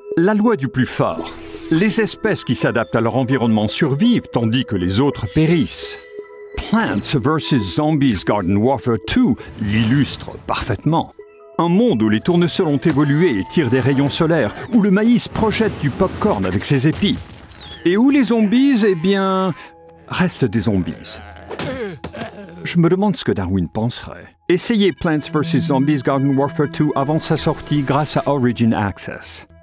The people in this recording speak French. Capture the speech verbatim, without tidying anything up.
La loi du plus fort. Les espèces qui s'adaptent à leur environnement survivent tandis que les autres périssent. Plants versus. Zombies Garden Warfare deux l'illustre parfaitement. Un monde où les tournesols ont évolué et tirent des rayons solaires, où le maïs projette du pop-corn avec ses épis. Et où les zombies, eh bien, restent des zombies. Je me demande ce que Darwin penserait. Essayez Plants versus. Zombies Garden Warfare deux avant sa sortie grâce à Origin Access.